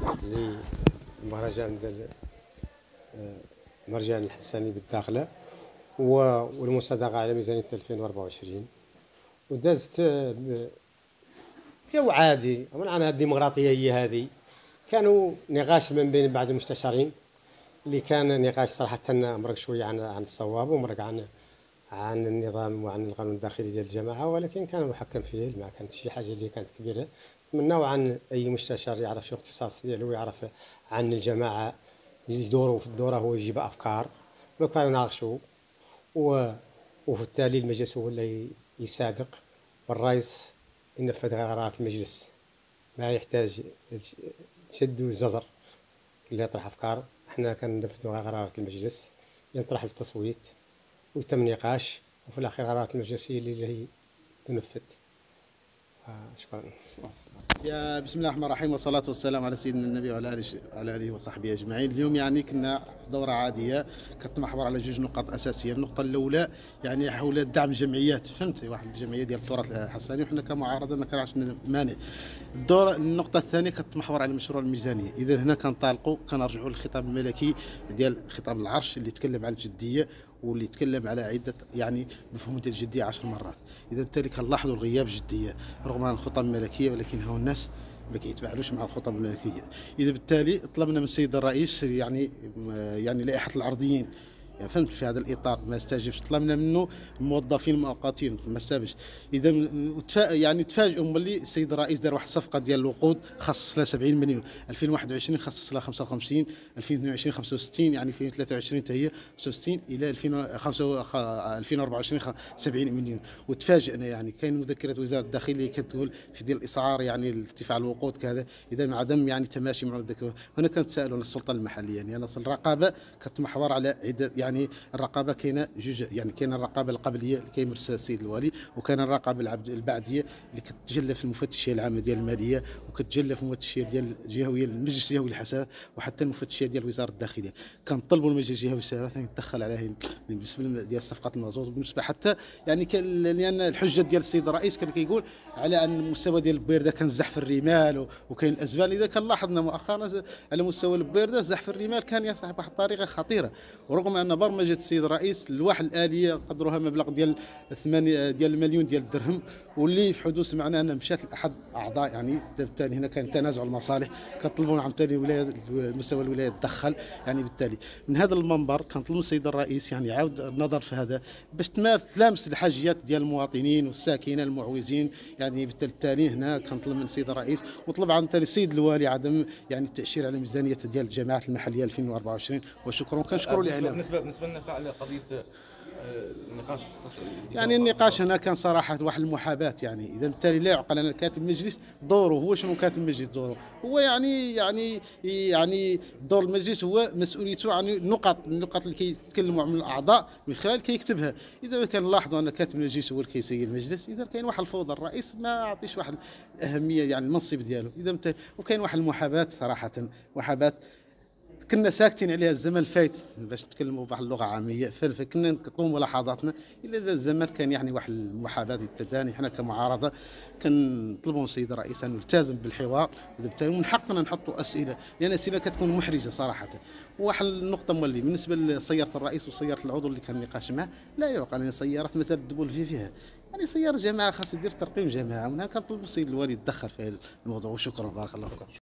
لمهرجان ديال مرجان الحساني بالداخله والمصادقه على ميزانيه 2024. ودازت جو عادي. معناها الديمقراطيه هي هذه. كانوا نقاش من بين بعض المستشارين اللي كان نقاش صراحه مرق شويه عن الصواب ومرق عن النظام وعن القانون الداخلي ديال الجماعه، ولكن كان محكم فيه، ما كانت شي حاجه اللي كانت كبيره. نتمناو عن اي مستشار يعرف شو اختصاص ديالو ويعرف عن الجماعه يدوروا في الدوره، هو يجيب افكار لو كانوا ناقشوا وفي التالي المجلس هو اللي يصادق، والرئيس ينفذ قرارات المجلس. ما يحتاج شد وزجر اللي يطرح افكار. احنا كننفذ قرارات المجلس، ينطرح للتصويت ويتم نقاش، وفي الاخير قرارات المجلس هي اللي هي تنفذ. شكرا. يا بسم الله الرحمن الرحيم، والصلاة والسلام على سيدنا النبي وعلى آله وصحبه أجمعين. اليوم يعني كنا في دورة عادية كتمحور على جوج نقاط أساسية. النقطة الأولى يعني حول دعم الجمعيات، فهمتي، واحد الجمعية ديال التراث الحساني، وحنا كمعارضة ما كانش مانع. النقطة الثانية كتمحور على مشروع الميزانية. إذا هنا كنطالقوا كنرجعوا للخطاب الملكي ديال خطاب العرش اللي تكلم على الجدية واللي يتكلم على عده يعني مفهوم ديال الجديه 10 مرات. اذا بالتالي كنلاحظوا الغياب الجديه رغم الخطب الملكيه، ولكن هاو الناس ما كيتباعلوش مع الخطب الملكيه. اذا بالتالي طلبنا من السيد الرئيس يعني لائحه الارضيين، يعني فهمت، في هذا الاطار ما استجابش. طلبنا منه الموظفين المؤقتين ما استجابش. اذا يعني تفاجئوا ملي السيد الرئيس دار واحد الصفقه ديال الوقود خصص لها 70 مليون، 2021 خصص لها 55، 2022 65، يعني 2023 حتى هي 65، الى 2024 70 مليون. وتفاجئنا يعني كاين مذكره وزاره الداخليه كتقول في ديال الاسعار يعني ارتفاع الوقود كذا. اذا عدم يعني تماشي مع الذكر. هنا كنتسائلوا السلطه المحليه، يعني الرقابه كتمحور على عده، يعني الرقابه كاينه جوج، يعني كاينه الرقابه القبليه اللي كيمارسها السيد الوالي، وكاين الرقابه البعديه اللي كتتجلى في المفتشيه العامه ديال الماليه، وكتجلى في المفتشيه ديال الجهويه المجلس الجهوي للحساب، وحتى المفتشيه ديال وزاره الداخليه. كنطلبوا المجلس الجهوي للحسابات ان يتدخل عليه بالنسبه ديال صفقه المازوت، وبالنسبه حتى يعني لان الحجه ديال السيد الرئيس كان كيقول على ان المستوى ديال البيرده كان زحف الرمال وكاين الازبال. اذا كان لاحظنا مؤخرا على مستوى البيرده زحف الرمال كان يصاحب واحد الطريقه خطيره، ورغم ان برمجه السيد الرئيس لواحد الاليه قدرها مبلغ ديال 8 ديال المليون ديال الدرهم، واللي في حدوث معناه انها مشات لاحد اعضاء. يعني بالتالي هنا كان تنازع المصالح، كطلبوا عن ثاني الولايه مستوى الولايه تدخل. يعني بالتالي من هذا المنبر كنطلب من السيد الرئيس يعني يعاود النظر في هذا باش تلامس الحاجيات ديال المواطنين والساكنين المعوزين. يعني بالتالي هنا كنطلب من السيد الرئيس، وطلب عن ثاني السيد الوالي عدم يعني التاشير على ميزانيه ديال الجماعات المحليه 2024. وشكرا، كنشكروا الاعلام. بالنسبه لنا على قضيه النقاش، يعني النقاش هنا كان صراحه واحد المحاباه. يعني اذا بالتالي لا يعقل ان كاتب المجلس دوره هو شنو كاتب المجلس دوره هو يعني دور المجلس هو مسؤوليته عن النقط اللي كيتكلموا عن الاعضاء من خلال كيكتبها. اذا كان نلاحظوا ان كاتب المجلس هو اللي كيسير المجلس، اذا كاين واحد الفوضى، الرئيس ما عطيش واحد الاهميه يعني المنصب ديالو. اذا وكاين واحد المحاباه صراحه، محاباه كنا ساكتين عليها الزمن الفايت باش نتكلموا بواحد اللغه عاميه، فكنا نقوم ملاحظاتنا. الا اذا الزمن كان يعني واحد المحاباه التداني، حنا كمعارضه كنطلبوا من السيد الرئيس انه يلتزم بالحوار. اذا بالتالي من حقنا نحطوا اسئله، لان الاسئله كتكون محرجه صراحه. واحد النقطه مولي بالنسبه لسياره الرئيس وسياره العضو اللي كان نقاش معه، لا يعقل ان سيارات مثل الدبول فيها، يعني سياره جماعه خاص يدير ترقيم جماعه. وهنا كنطلبوا السيد الوالي يتدخل في هذا الموضوع. وشكرا، بارك الله فيكم.